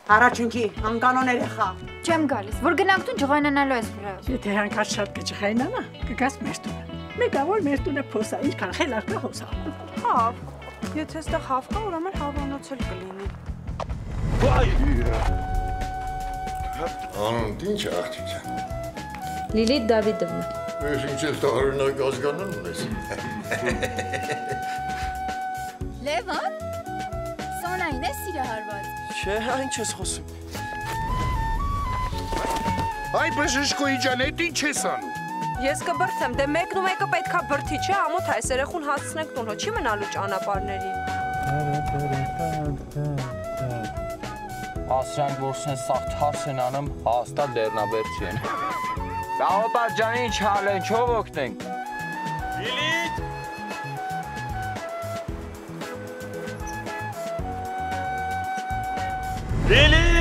Առաջինքի անկանոն երեխա։ Չեմ գալիս, որ գնանք տուն ջղայնանալու ես վրա։ Եթե հանկարծ շատ կջղայնանա, կգաս մեր տունը։ Մեկը որ մեր տունը փոսա, ինչքան խելար կա հոսա։ Հավ։ Եթե այստեղ հավ կա, ուրեմն հավանոց էլ կլինի։ Վայ։ Անունդ ինչ աղջիկան։ Լիլիթ Դավիդովնա։ Ես ինչ էլ տարօրինակ ազգանուն ունես։ Լևոն, Սոնային է սիրահարված։ Չէ, այն չես խոսում։ Այ բժշկուի ջան, էդ ինչ ես անում։ Ես կբրթեմ, դե մեկն ու մեկը պետքա բրթի, չէ, ամոթ այս երեխուն հասցնենք տուն, հո չի մնալու ճանապարհներին։ Ասրանք որ սեն սաղ թարս են անում, հաստատ դերնաբերցի են։ Դաղոտար ջան ինչ հալ են, չով օգնենք։ Լիլիթ։ Լիլիթ։